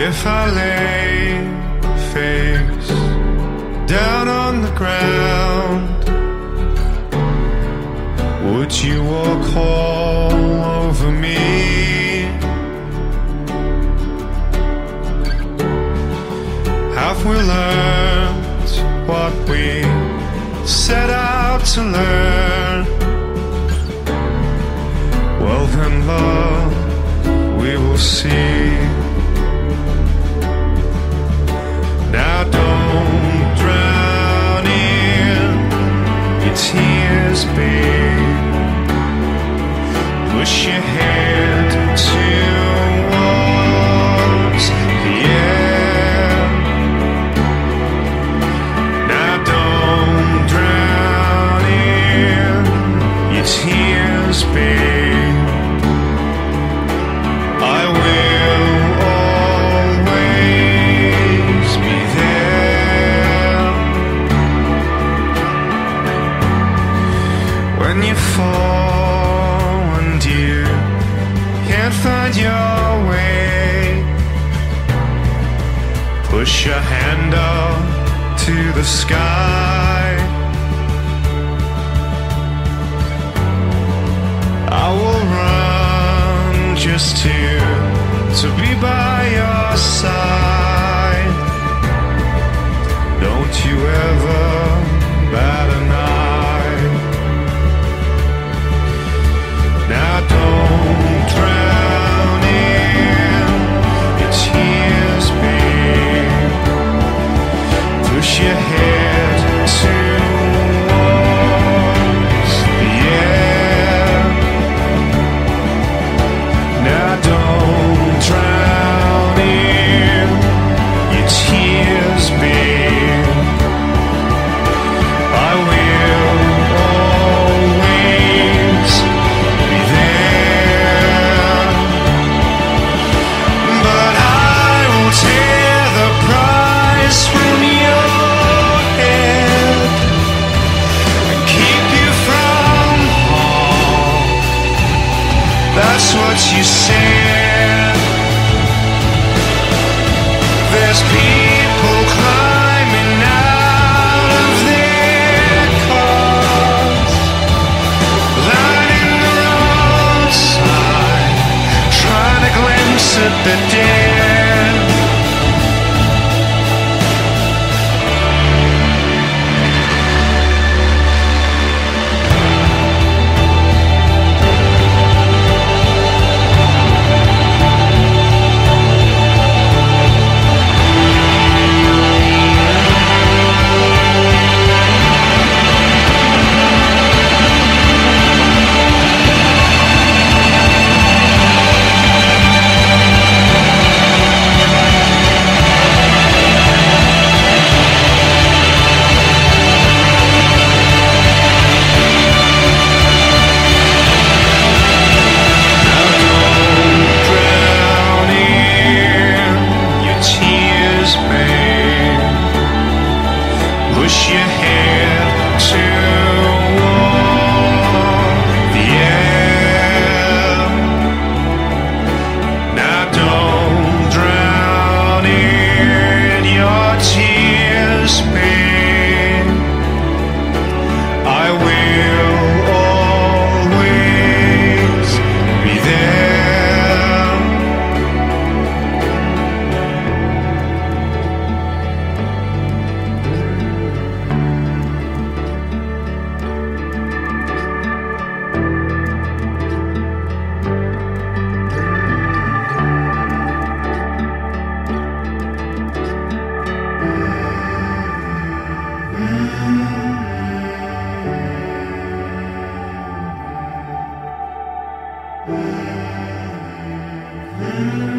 If I lay face down on the ground, would you walk all over me? Have we learned what we set out to learn? Well then, love, we will see. Now don't drown in your tears, babe. Push your head towards the air. Now don't drown in your tears, babe. I will always be there. When you fall and you can't find your way, push your hand up to the sky. I will run just to be by your side. Don't you ever bat an eye. Now don't drown in your tears, babe. Push your head towards the air. Now don't drown in your tears, babe. I will always be there. But I will tear the price from your head and keep you from harm. That's what you said. There's people climbing out of their cars, lining the roadside, trying to glimpse at the dead. Push your head toward the air. Now don't drown in your tears, babe. I will always be there. Mm-hmm.